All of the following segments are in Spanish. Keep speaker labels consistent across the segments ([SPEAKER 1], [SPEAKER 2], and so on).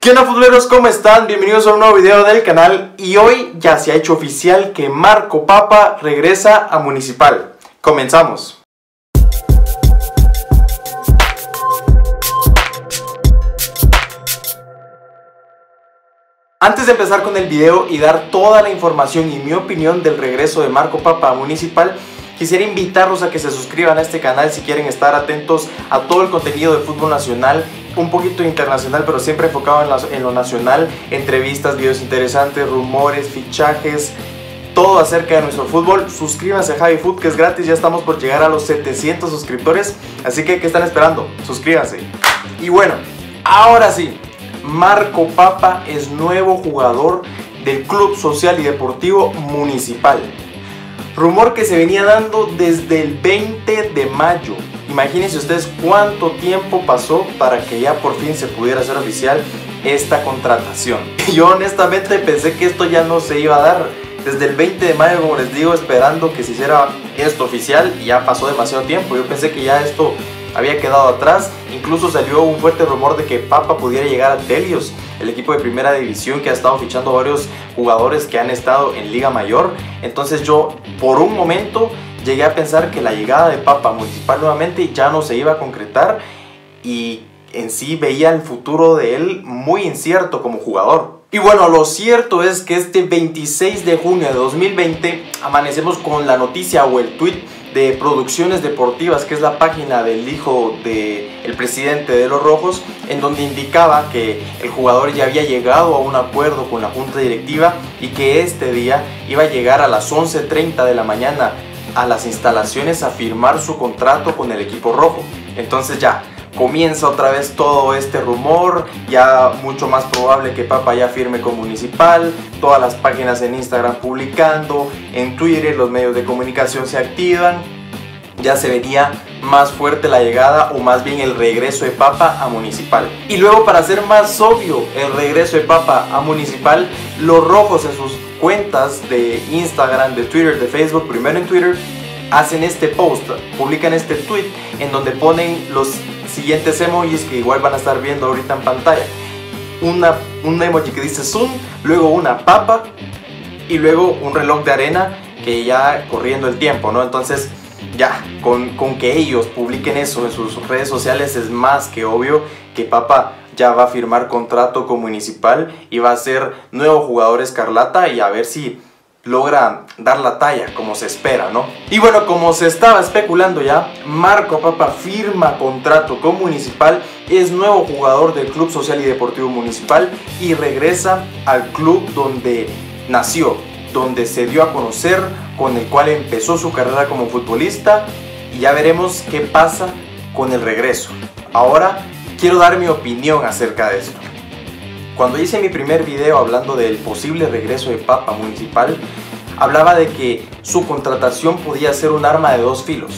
[SPEAKER 1] ¿Qué onda, futboleros? ¿Cómo están? Bienvenidos a un nuevo video del canal. Y hoy ya se ha hecho oficial que Marco Papa regresa a Municipal. Comenzamos. Antes de empezar con el video y dar toda la información y mi opinión del regreso de Marco Papa a Municipal, quisiera invitarlos a que se suscriban a este canal si quieren estar atentos a todo el contenido de fútbol nacional, un poquito internacional, pero siempre enfocado en lo nacional, entrevistas, videos interesantes, rumores, fichajes, todo acerca de nuestro fútbol. Suscríbanse a Javi Food, que es gratis, ya estamos por llegar a los 700 suscriptores, así que ¿qué están esperando? Suscríbanse. Y bueno, ahora sí, Marco Papa es nuevo jugador del Club Social y Deportivo Municipal. Rumor que se venía dando desde el 20 de mayo. Imagínense ustedes cuánto tiempo pasó para que ya por fin se pudiera hacer oficial esta contratación. Yo honestamente pensé que esto ya no se iba a dar. Desde el 20 de mayo, como les digo, esperando que se hiciera esto oficial, y ya pasó demasiado tiempo. Yo pensé que ya esto había quedado atrás. Incluso salió un fuerte rumor de que Papa pudiera llegar a Telios, el equipo de primera división que ha estado fichando varios jugadores que han estado en Liga Mayor. Entonces yo por un momento llegué a pensar que la llegada de Papa a Municipal nuevamente ya no se iba a concretar, y en sí veía el futuro de él muy incierto como jugador. Y bueno, lo cierto es que este 26 de junio de 2020 amanecemos con la noticia o el tweet de Producciones Deportivas, que es la página del hijo del presidente de los Rojos, en donde indicaba que el jugador ya había llegado a un acuerdo con la junta directiva y que este día iba a llegar a las 11:30 de la mañana a las instalaciones a firmar su contrato con el equipo rojo. Entonces ya comienza otra vez todo este rumor, ya mucho más probable que Papa ya firme con Municipal, todas las páginas en Instagram publicando, en Twitter los medios de comunicación se activan, ya se vería más fuerte la llegada, o más bien el regreso de Papa a Municipal. Y luego, para hacer más obvio el regreso de Papa a Municipal, los Rojos en sus cuentas de Instagram, de Twitter, de Facebook, primero en Twitter, hacen este post, publican este tweet en donde ponen los siguientes emojis que igual van a estar viendo ahorita en pantalla. Un emoji que dice Zoom, luego una papa y luego un reloj de arena que ya corriendo el tiempo, ¿no? Entonces ya con que ellos publiquen eso en sus redes sociales es más que obvio que Papa ya va a firmar contrato con Municipal y va a ser nuevo jugador escarlata, y a ver si logra dar la talla como se espera, ¿no? Y bueno, como se estaba especulando ya, Marco Papa firma contrato con Municipal, es nuevo jugador del Club Social y Deportivo Municipal y regresa al club donde nació, donde se dio a conocer, con el cual empezó su carrera como futbolista, y ya veremos qué pasa con el regreso. Ahora quiero dar mi opinión acerca de esto. Cuando hice mi primer video hablando del posible regreso de Papa Municipal, hablaba de que su contratación podía ser un arma de dos filos.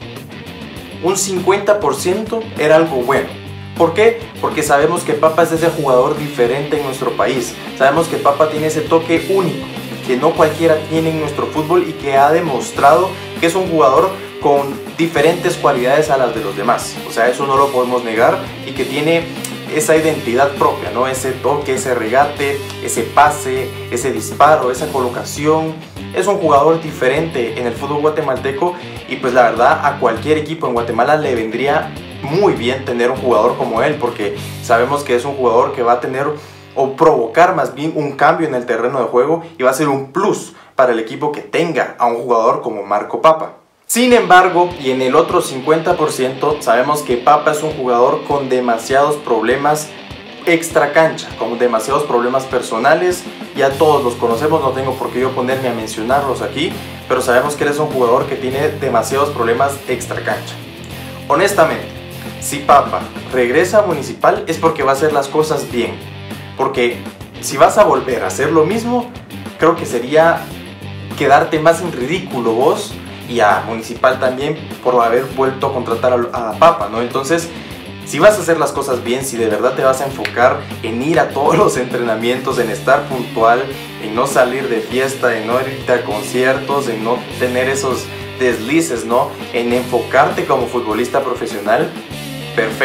[SPEAKER 1] Un 50% era algo bueno. ¿Por qué? Porque sabemos que Papa es ese jugador diferente en nuestro país. Sabemos que Papa tiene ese toque único que no cualquiera tiene en nuestro fútbol, y que ha demostrado que es un jugador con diferentes cualidades a las de los demás. O sea, eso no lo podemos negar, y que tiene esa identidad propia, ¿no? Ese toque, ese regate, ese pase, ese disparo, esa colocación. Es un jugador diferente en el fútbol guatemalteco, y pues la verdad a cualquier equipo en Guatemala le vendría muy bien tener un jugador como él, porque sabemos que es un jugador que va a tener, o provocar más bien, un cambio en el terreno de juego, y va a ser un plus para el equipo que tenga a un jugador como Marco Papa. Sin embargo, y en el otro 50%, sabemos que Papa es un jugador con demasiados problemas extra cancha, con demasiados problemas personales. Ya todos los conocemos, no tengo por qué yo ponerme a mencionarlos aquí, pero sabemos que él es un jugador que tiene demasiados problemas extra cancha. Honestamente, si Papa regresa a Municipal es porque va a hacer las cosas bien, porque si vas a volver a hacer lo mismo, creo que sería quedarte más en ridículo vos y a Municipal también por haber vuelto a contratar a Papa, ¿no? Entonces, si vas a hacer las cosas bien, si de verdad te vas a enfocar en ir a todos los entrenamientos, en estar puntual, en no salir de fiesta, en no irte a conciertos, en no tener esos deslices, ¿no? En enfocarte como futbolista profesional, perfecto.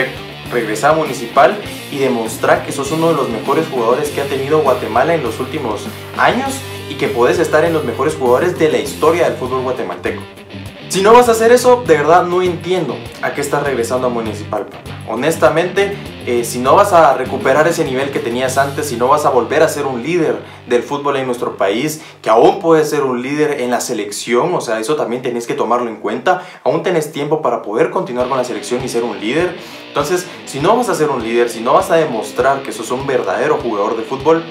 [SPEAKER 1] regresar a Municipal y demostrar que sos uno de los mejores jugadores que ha tenido Guatemala en los últimos años y que podés estar en los mejores jugadores de la historia del fútbol guatemalteco. Si no vas a hacer eso, de verdad no entiendo a qué estás regresando a Municipal, papá. Honestamente, si no vas a recuperar ese nivel que tenías antes, si no vas a volver a ser un líder del fútbol en nuestro país, que aún puedes ser un líder en la selección, o sea, eso también tenés que tomarlo en cuenta, aún tenés tiempo para poder continuar con la selección y ser un líder. Entonces, si no vas a ser un líder, si no vas a demostrar que sos un verdadero jugador de fútbol,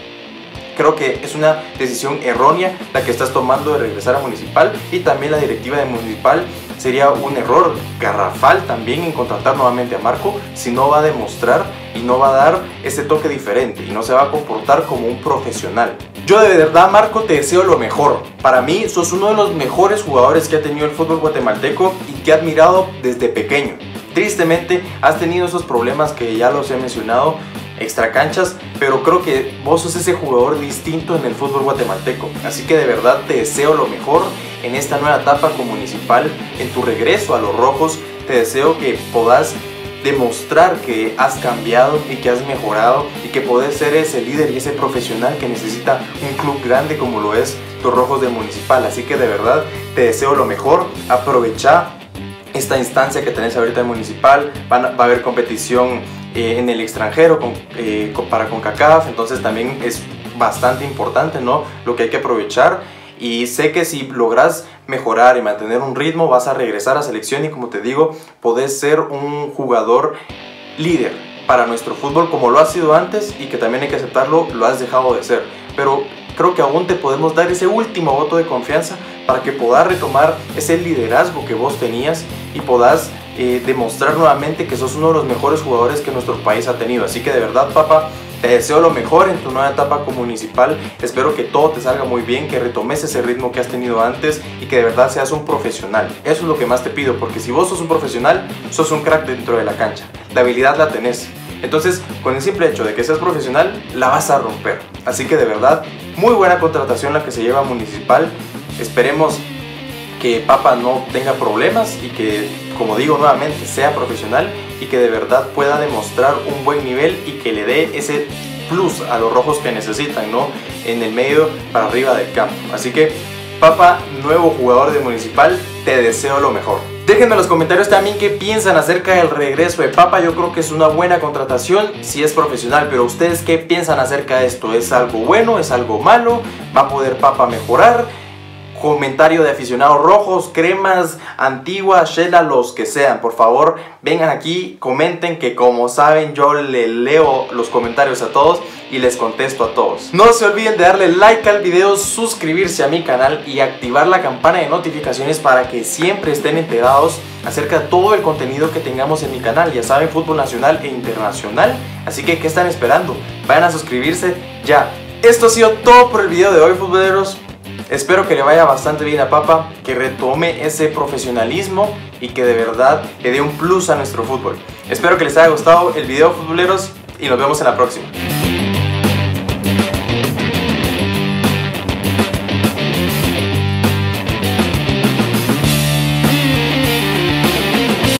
[SPEAKER 1] creo que es una decisión errónea la que estás tomando de regresar a Municipal, y también la directiva de Municipal sería un error garrafal también en contratar nuevamente a Marco si no va a demostrar y no va a dar ese toque diferente y no se va a comportar como un profesional. Yo de verdad, Marco, te deseo lo mejor. Para mí sos uno de los mejores jugadores que ha tenido el fútbol guatemalteco y que he admirado desde pequeño. Tristemente has tenido esos problemas que ya los he mencionado extracanchas, pero creo que vos sos ese jugador distinto en el fútbol guatemalteco, así que de verdad te deseo lo mejor en esta nueva etapa con Municipal, en tu regreso a los rojos. Te deseo que puedas demostrar que has cambiado y que has mejorado y que podés ser ese líder y ese profesional que necesita un club grande como lo es los Rojos de Municipal. Así que de verdad te deseo lo mejor. Aprovecha esta instancia que tenés ahorita en Municipal. Va a haber competición en el extranjero para CONCACAF, entonces también es bastante importante, ¿no?, lo que hay que aprovechar. Y sé que si logras mejorar y mantener un ritmo, vas a regresar a selección y, como te digo, podés ser un jugador líder para nuestro fútbol como lo has sido antes, y que también hay que aceptarlo, lo has dejado de ser. Pero creo que aún te podemos dar ese último voto de confianza para que puedas retomar ese liderazgo que vos tenías y puedas demostrar nuevamente que sos uno de los mejores jugadores que nuestro país ha tenido. Así que de verdad, papá, te deseo lo mejor en tu nueva etapa como Municipal. Espero que todo te salga muy bien, que retomes ese ritmo que has tenido antes y que de verdad seas un profesional. Eso es lo que más te pido, porque si vos sos un profesional, sos un crack dentro de la cancha. La habilidad la tenés. Entonces, con el simple hecho de que seas profesional, la vas a romper. Así que de verdad, muy buena contratación la que se lleva a Municipal. Esperemos que Papa no tenga problemas y que, como digo nuevamente, sea profesional y que de verdad pueda demostrar un buen nivel y que le dé ese plus a los rojos que necesitan, ¿no?, en el medio para arriba del campo. Así que, Papa, nuevo jugador de Municipal, te deseo lo mejor. Déjenme en los comentarios también qué piensan acerca del regreso de Papa. Yo creo que es una buena contratación si es profesional, pero ustedes qué piensan acerca de esto. ¿Es algo bueno? ¿Es algo malo? ¿Va a poder Papa mejorar? Comentario de aficionados rojos, cremas, Antigua, Shela, los que sean, por favor vengan aquí, comenten, que como saben yo le leo los comentarios a todos y les contesto a todos. No se olviden de darle like al video, suscribirse a mi canal y activar la campana de notificaciones para que siempre estén enterados acerca de todo el contenido que tengamos en mi canal. Ya saben, fútbol nacional e internacional, así que ¿qué están esperando? Vayan a suscribirse ya. Esto ha sido todo por el video de hoy, futboleros. Espero que le vaya bastante bien a Papa, que retome ese profesionalismo y que de verdad le dé un plus a nuestro fútbol. Espero que les haya gustado el video, futboleros, y nos vemos en la próxima.